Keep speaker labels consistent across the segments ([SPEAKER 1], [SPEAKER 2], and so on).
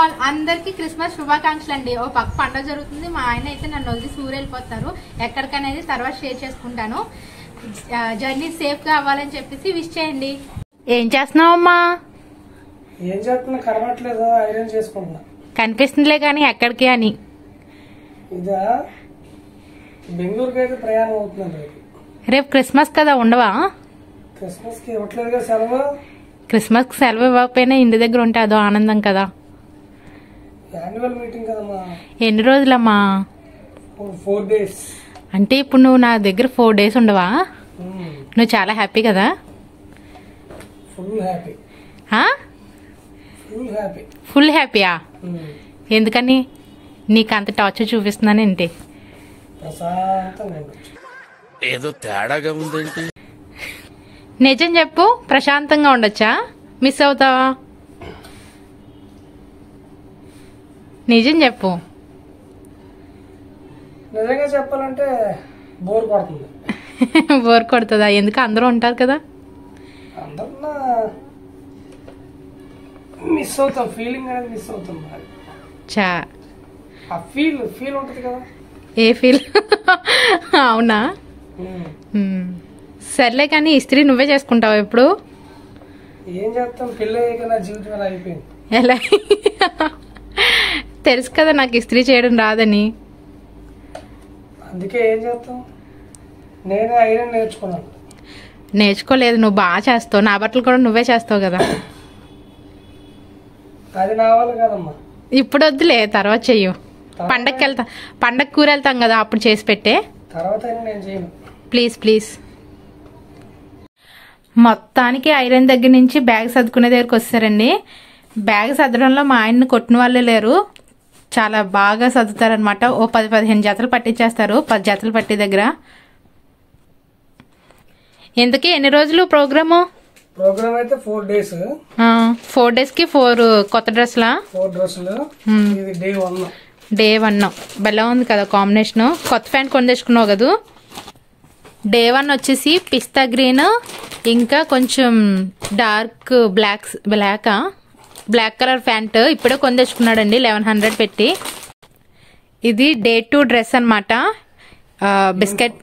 [SPEAKER 1] All అందరికి Christmas శుభాకాంక్షలు అండి. ఓ పక్క పండుగ జరుగుతుంది. మా ఆయన అయితే నన్ను వదిలేసి ఊరు వెళ్ళిపోతారు. ఎక్కడికనేది తర్వాత షేర్ చేసుకుంటాను. జర్నీ సేఫ్ గా అవ్వాలని చెప్పేసి విష్ చేయండి. ఏం చేస్తున్నావమ్మా?
[SPEAKER 2] ఏం చేస్తున్నా కనబట్లేదు, ఐరన్ చేసుకుంటున్నా.
[SPEAKER 1] కనిపిస్తుందిలే కానీ ఎక్కడికి అని.
[SPEAKER 2] ఇదా బెంగళూరుకి అయితే ప్రయాణం అవుతున్నాను
[SPEAKER 1] రేపు క్రిస్మస్ కదా, ఉండవా?
[SPEAKER 2] క్రిస్మస్ కి ఇవ్వట్లేదుగా సెలవు.
[SPEAKER 1] క్రిస్మస్ కి సెలవు ఇవ్వకపోయినా ఇంటి దగ్గర ఉంటే అదో ఆనందం కదా.
[SPEAKER 2] యాన్యువల్ మీటింగ్ కదమ్మా.
[SPEAKER 1] ఎన్ని రోజులమ్మా?
[SPEAKER 2] 4 days.
[SPEAKER 1] అంటే ఇప్పుడు నువ్వు నా దగ్గర 4 days ఉండవా? నువ్వు చాలా హ్యాపీ కదా?
[SPEAKER 2] Full happy. Full happy.
[SPEAKER 1] Full హ్యాపీయా? ఎందుకని? నీకు అంత టార్చర్ చూపిస్తున్నాను ఏంటి?
[SPEAKER 2] ప్రశాంతంగా
[SPEAKER 3] ఏదో తేడాగా ఉందేంటి?
[SPEAKER 1] నిజం చెప్పు, ప్రశాంతంగా ఉండొచ్చా? మిస్ అవుతావా? నిజం చెప్పు.
[SPEAKER 2] నిజంగా చెప్పాలంటే బోర్ కొడుతుంది.
[SPEAKER 1] బోర్ కొడుతుందా? ఎందుకు? అందరూ ఉంటారు కదా.
[SPEAKER 2] అందరూ మిస్ అవుతాం, ఫీలింగ్ అనేది మిస్ అవుతాం.
[SPEAKER 1] చా
[SPEAKER 2] ఆ ఫీల్ ఉంటుంది కదా.
[SPEAKER 1] ఏ ఫీల్? అవునా? సర్లే కానీ ఇస్త్రీ నువ్వే చేసుకుంటావు ఎప్పుడు?
[SPEAKER 2] ఏం చేస్తాం, పెళ్ళి అయ్యాక నా జీవితం అలా అయిపోయింది.
[SPEAKER 1] ఎలా? తెలుసు కదా నాకు ఇస్త్రీ చేయడం రాదని.
[SPEAKER 2] అందుకే ఏం చేస్తాం, నేనే ఐరన్ నేర్చుకున్నాను.
[SPEAKER 1] నేర్చుకోలేదు, నువ్వు బాగా చేస్తావు. నా బట్టలు కూడా నువ్వే చేస్తావు కదా.
[SPEAKER 2] అది నా వల్ల కాదమ్మా.
[SPEAKER 1] ఇప్పుడు వద్దులే, తర్వాత చెయ్యు. పండగకి వెళ్తాం, పండగ కూర వెళ్తాం కదా, అప్పుడు చేసి పెట్టే.
[SPEAKER 2] తర్వాత నేను చేయను.
[SPEAKER 1] Please please. మొత్తానికి ఐరన్ దగ్గర నుంచి బ్యాగ్ సర్దుకునే దగ్గరకు వస్తారండి. బ్యాగ్ సర్దడంలో మా ఆయన్ని కొట్టిన వాళ్ళే లేరు. చాలా బాగా సర్దుతారనమాట. ఓ 10-15 జతలు పట్టించేస్తారు. 10 జతలు పట్టే దగ్గర. ఎందుకు ఎన్ని రోజులు ప్రోగ్రాము?
[SPEAKER 2] ప్రోగ్రామ్ అయితే 4 days.
[SPEAKER 1] 4 days కి 4 కొత్త డ్రెస్లా?
[SPEAKER 2] 4 డ్రెస్సులు. ఇది డే 1.
[SPEAKER 1] డే 1 బెల్లా ఉంది కదా కాంబినేషన్. కొత్త ప్యాంట్ కొని తెచ్చుకున్నావు కదా. డే 1 వచ్చేసి పిస్తా గ్రీన్, ఇంకా కొంచెం డార్క్ బ్లాక్ కలర్ ప్యాంట్ ఇప్పుడే కొని తెచ్చుకున్నాడండి 1100 పెట్టి. ఇది డే 2 డ్రెస్ అనమాట. బిస్కెట్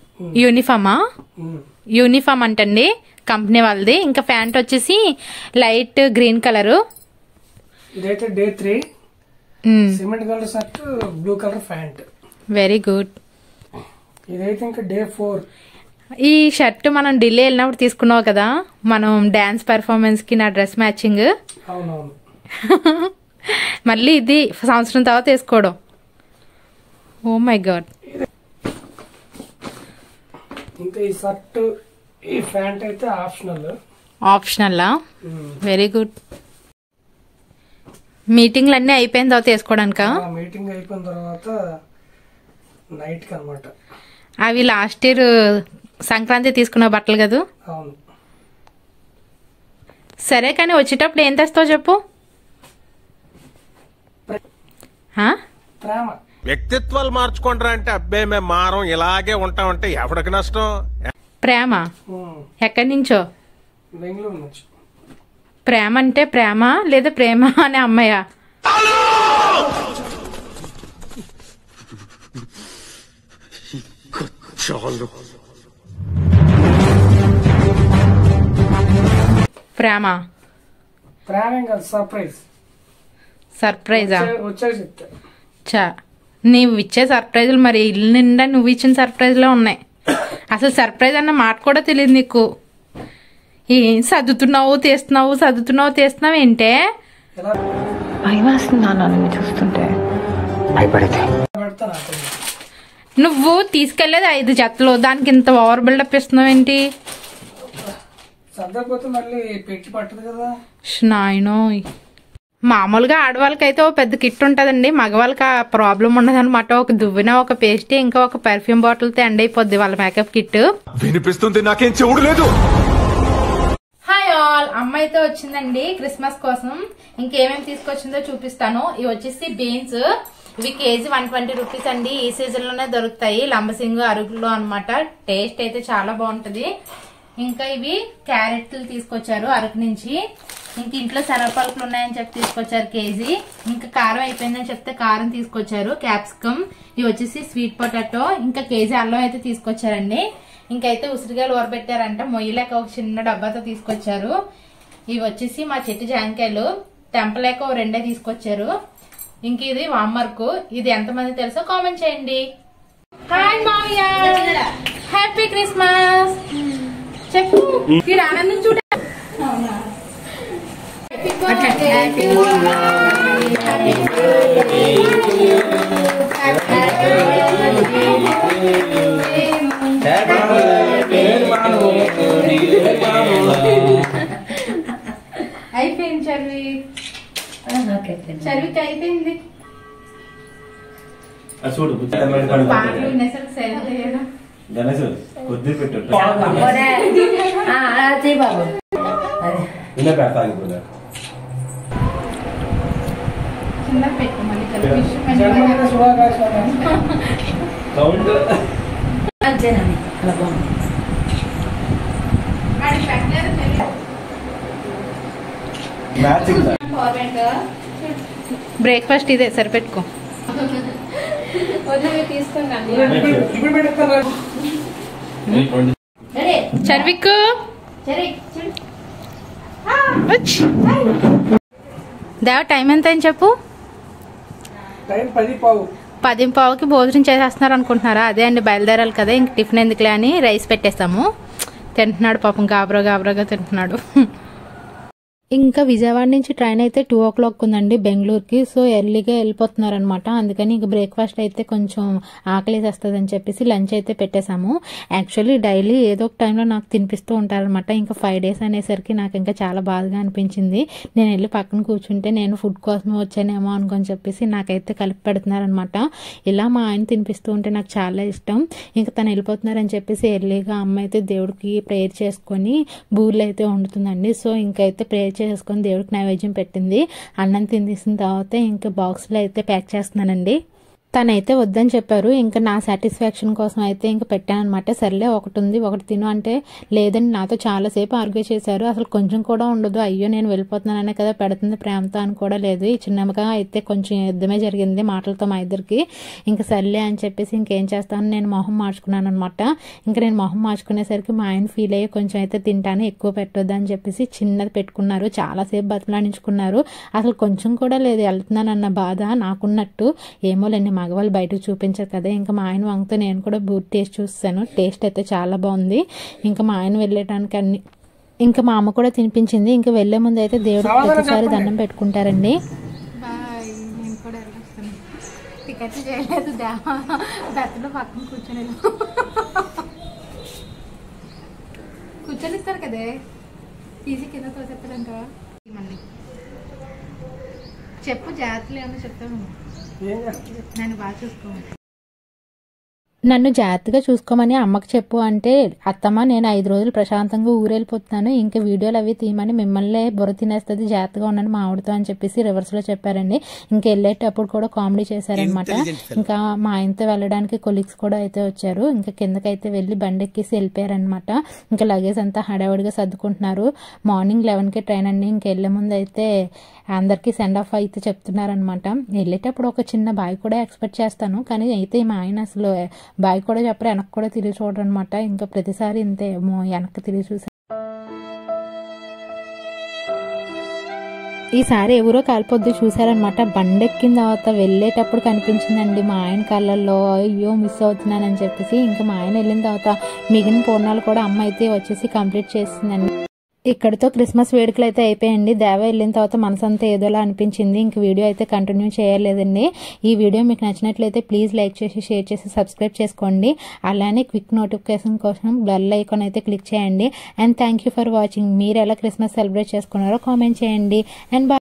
[SPEAKER 1] యూనిఫామ్ అంటండి, కంపెనీ వాళ్ళది. ఇంకా ప్యాంట్ వచ్చేసి లైట్ గ్రీన్ కలర్.
[SPEAKER 2] ఇదైతే day 3. Cement colour shirt, blue colour pant.
[SPEAKER 1] Very good.
[SPEAKER 2] ఇదైతే ఇంకా డే 4.
[SPEAKER 1] ఈ షర్ట్ మనం ఢిల్లీ వెళ్ళినప్పుడు తీసుకున్నావు కదా, మనం డాన్స్ పెర్ఫార్మెన్స్ కి నా డ్రెస్ మ్యాచింగ్.
[SPEAKER 2] అవునవును.
[SPEAKER 1] మళ్ళీ ఇది సంవత్సరం తర్వాత వేసుకోవడం. Oh my god.
[SPEAKER 2] ఇంకా ఈ షర్ట్, ఈ ప్యాంట్ అయితే
[SPEAKER 1] ఆప్షనల్. Very good. మీటింగ్లు అన్నీ అయిపోయిన తర్వాత వేసుకోవడానిక?
[SPEAKER 2] మీటింగ్ అయిపోయిన తర్వాత నైట్ కి అనమాట.
[SPEAKER 1] అవి లాస్ట్ ఇయర్ సంక్రాంతి తీసుకున్న బట్టలు కదా.
[SPEAKER 2] అవును.
[SPEAKER 1] సరే కానీ వచ్చేటప్పుడు ఏం తెస్తావు చెప్పు.
[SPEAKER 2] ప్రేమ.
[SPEAKER 3] వ్యక్తిత్వాలు మార్చుకుంటారా అంటే అబ్బే మేము మారం ఇలాగే ఉంటామంటే ఎవరికి నష్టం?
[SPEAKER 1] ప్రేమ ఎక్కడి నుంచో?
[SPEAKER 2] బెంగళూరు నుంచి.
[SPEAKER 1] ప్రేమ అంటే ప్రేమ లేదా ప్రేమ అనే అమ్మాయ?
[SPEAKER 2] ప్రేమ కాదు, సర్ప్రైజ్.
[SPEAKER 1] సర్ప్రైజా?
[SPEAKER 2] వచ్చే చెప్తా.
[SPEAKER 1] చా నీవు ఇచ్చే సర్ప్రైజులు మరి ఇల్లు నిండా నువ్వు ఇచ్చిన సర్ప్రైజ్లో ఉన్నాయి. అసలు సర్ప్రైజ్ అన్న మాట కూడా తెలియదు నీకు. ఏం సర్దుతున్నావు తీస్తున్నావు ఏంటే?
[SPEAKER 4] చూస్తుంటే భయపడితే
[SPEAKER 1] నువ్వు తీసుకెళ్లేది 5 జతలు, దానికి ఇంత ఓవర్ బిల్డప్ ఇస్తున్నావు ఏంటి?
[SPEAKER 2] సర్దకపోతే మళ్ళీ పెట్టి పట్టదు కదా.
[SPEAKER 1] నాయనో, మామూలుగా ఆడవాళ్ళకైతే ఓ పెద్ద కిట్ ఉంటదండి, మగవాళ్ళకి ఆ ప్రాబ్లం ఉండదు అనమాట. ఒక దువ్వెన, ఒక పేస్ట్, ఇంకా ఒక పెర్ఫ్యూమ్ బాటిల్ తో ఎండ్ అయిపోద్ది వాళ్ళ మేకప్ కిట్.
[SPEAKER 3] వినిపిస్తుంది, నాకేం చెవుడు లేదు.
[SPEAKER 1] హాయ్ ఆల్, అమ్మ అయితే వచ్చిందండి క్రిస్మస్ కోసం. ఇంకేమేమి తీసుకొచ్చిందో చూపిస్తాను. ఇవి వచ్చేసి బీన్స్. ఇవి కేజీ 120 రూపీస్ అండి. ఈ సీజన్ లోనే దొరుకుతాయి లంబసింగు, అరుగులో అనమాట. టేస్ట్ అయితే చాలా బాగుంటది. ఇంకా ఇవి క్యారెట్లు తీసుకొచ్చారు అరకు నుంచి. ఇంక ఇంట్లో శనగపలుకులు ఉన్నాయని చెప్పి తీసుకొచ్చారు కేజీ. ఇంకా కారం అయిపోయిందని చెప్తే కారం తీసుకొచ్చారు. క్యాప్సికమ్ ఇవి వచ్చేసి స్వీట్ పొటాటో, ఇంకా కేజీ అల్లం అయితే తీసుకొచ్చారండి. ఇంకైతే ఉసిరికాయలు ఊరబెట్టారంట, మొయ్యలేక ఒక చిన్న డబ్బాతో తీసుకొచ్చారు. ఇవి వచ్చేసి మా చెట్టు జాంకాయలు, తెంపలేక ఓ 2 తీసుకొచ్చారు. ఇంక ఇది వామ్మర్కు. ఇది ఎంతమంది తెలుసో కామెంట్ చేయండి. హాయ్ మావయ్య, హ్యాపీ క్రిస్మస్ చెప్పు. వీడు ఆనందం చూడ. అయిపోయింది చర్వి, చర్వికి అయిపోయింది.
[SPEAKER 5] చూడు
[SPEAKER 1] పాటలు వినేసరికి సరిలేదు.
[SPEAKER 5] గణేష్ కొద్ది పెట్టు ఇలా పెడతా ఇప్పుడు
[SPEAKER 1] కింద పెట్టు మళ్ళీ
[SPEAKER 2] జన్మదిన శుభాకాంక్షలు.
[SPEAKER 5] కౌంట్ మ్యాచింగ్
[SPEAKER 1] బ్రేక్ఫాస్ట్ ఇదే సరిపెట్టుకో.
[SPEAKER 2] ఇప్పుడు పెడతాను.
[SPEAKER 1] చర్విక్ దేవ టైం ఎంత అని చెప్పు.
[SPEAKER 2] టైం 10:15.
[SPEAKER 1] 10:15కి భోజనం చేసేస్తున్నారు అనుకుంటున్నారా? అదే అండి, బయలుదేరాలి కదా, ఇంక టిఫిన్ ఎందుకులే అని రైస్ పెట్టేస్తాము. తింటున్నాడు పాపం, గాబరాగా తింటున్నాడు. ఇంకా విజయవాడ నుంచి ట్రైన్ అయితే 2 o'clock ఉందండి బెంగళూరుకి. సో ఎర్లీగా వెళ్ళిపోతున్నారు అనమాట. అందుకని ఇంక బ్రేక్ఫాస్ట్ అయితే కొంచెం ఆకలేసేస్తుంది అని చెప్పేసి లంచ్ అయితే పెట్టేశాము. యాక్చువల్లీ డైలీ ఏదో ఒక టైంలో నాకు తినిపిస్తూ ఉంటారనమాట. ఇంకా 5 days అనేసరికి నాకు ఇంకా చాలా బాధగా అనిపించింది. నేను వెళ్ళి పక్కన కూర్చుంటే నేను ఫుడ్ కోసమే వచ్చానేమో అనుకొని చెప్పేసి నాకైతే కలిపి పెడుతున్నారనమాట. ఇలా మా ఆయన తినిపిస్తూ ఉంటే నాకు చాలా ఇష్టం. ఇంకా తను వెళ్ళిపోతున్నారని చెప్పేసి ఎర్లీగా అమ్మ అయితే దేవుడికి ప్రేయర్ చేసుకొని బూర్లు అయితే వండుతుందండి. సో ఇంకైతే ప్రేయర్ చేసుకొని దేవుడికి నైవేద్యం పెట్టింది. అన్నం తినేసిన తర్వాత ఇంకా బాక్స్లో అయితే ప్యాక్ చేస్తున్నానండి. తనైతే వద్దని చెప్పారు. ఇంకా నా సాటిస్ఫాక్షన్ కోసం అయితే ఇంకా పెట్టాను అనమాట. సర్లే ఒకటి ఉంది ఒకటి తిను అంటే లేదని నాతో చాలాసేపు ఆర్గ్యూ చేశారు. అసలు కొంచెం కూడా ఉండదు, అయ్యో నేను వెళ్ళిపోతున్నాననే కదా పెడుతుంది ప్రేమతో అని కూడా లేదు. ఈ చిన్నగా అయితే కొంచెం యుద్ధమే జరిగింది మాటలతో మా ఇద్దరికి. ఇంకా సర్లే అని చెప్పేసి ఇంకేం చేస్తాను, నేను మొహం మార్చుకున్నాను అనమాట. ఇంకా నేను మొహం మార్చుకునేసరికి మా ఆయన ఫీల్ అయ్యి కొంచెం అయితే తింటాను, ఎక్కువ పెట్టొద్దు అని చెప్పేసి చిన్నది పెట్టుకున్నారు. చాలాసేపు బతిలాడించుకున్నారు. అసలు కొంచెం కూడా లేదు వెళ్తున్నానన్న బాధ నాకున్నట్టు. ఏమోలేండి, మగవాళ్ళు బయటకు చూపించారు కదా. ఇంకా మా ఆయన వంగతో నేను కూడా బూట్ టేస్ట్ చూస్తాను. టేస్ట్ అయితే చాలా బాగుంది. ఇంకా మా ఆయన వెళ్ళటానికి అన్ని ఇంకా మా అమ్మ కూడా తినిపించింది. ఇంకా వెళ్లే ముందు అయితే దేవుడికి ప్రతిసారి దండం పెట్టుకుంటారండి. నేను కూడా టికెట్ చేయలేదు, బెత్తలో పక్కన కూర్చొనిస్తారు కదే, తీసి కింద తోసేస్తారంట. మళ్ళీ చెప్పు, జాగ్రత్తలు ఏమన్నా చెప్తాను. నన్ను బాగా చూసుకోవాలి, నన్ను జాగ్రత్తగా చూసుకోమని అమ్మకి చెప్పు అంటే, అత్తమ్మ నేను 5 రోజులు ప్రశాంతంగా ఊరెళ్ళిపోతున్నాను, ఇంకా వీడియోలు అవి తీయమని మిమ్మల్ని బుర్ర తినేస్తుంది, జాగ్రత్తగా ఉండండి మా ఆవిడతో అని చెప్పేసి రివర్స్ లో చెప్పారండి. ఇంకా వెళ్ళేటప్పుడు కూడా కామెడీ చేశారనమాట. ఇంకా మా ఆయనతో వెళ్ళడానికి కొలీగ్స్ కూడా అయితే వచ్చారు. ఇంకా కిందకైతే వెళ్ళి బండి ఎక్కేసి వెళ్ళిపోయారనమాట. ఇంకా లగేజ్ అంతా హడావుడిగా సర్దుకుంటున్నారు. మార్నింగ్ 11కి ట్రైన్ అండి. ఇంకా వెళ్లే ముందు అయితే అందరికీ సెండ్ ఆఫ్ అయితే చెప్తున్నారనమాట. వెళ్ళేటప్పుడు ఒక చిన్న బాయ్ కూడా ఎక్స్పెక్ట్ చేస్తాను, కానీ అయితే మా ఆయన అసలు బాయ్ కూడా చెప్పరు, వెనక్కి కూడా తిరిగి చూడరు అనమాట. ఇంకా ప్రతిసారి ఇంతే, వెనక్కి తిరిగి చూసారు. ఈసారి ఎవరో కాలిపోద్ది చూసారనమాట. బండెక్కిన తర్వాత వెళ్ళేటప్పుడు కనిపించిందండి మా ఆయన కళ్ళల్లో, అయ్యో మిస్ అవుతున్నానని చెప్పేసి. ఇంకా మా ఆయన వెళ్ళిన తర్వాత మిగిలిన పూర్ణాలు కూడా అమ్మ అయితే వచ్చేసి కంప్లీట్ చేసిందండి. ఇక్కడితో క్రిస్మస్ వేడుకలు అయితే అయిపోయాయండి. దేవ వెళ్ళిన తర్వాత మనసంతా ఏదోలా అనిపించింది. ఇంక వీడియో అయితే కంటిన్యూ చేయలేదండి. ఈ వీడియో మీకు నచ్చినట్లయితే ప్లీజ్ లైక్ చేసి షేర్ చేసి సబ్స్క్రైబ్ చేసుకోండి. అలానే క్విక్ నోటిఫికేషన్ కోసం బెల్ ఐకాన్ అయితే క్లిక్ చేయండి. And thank you for watching. మీరు ఎలా క్రిస్మస్ సెలబ్రేట్ చేసుకున్నారో కామెంట్ చేయండి. అండ్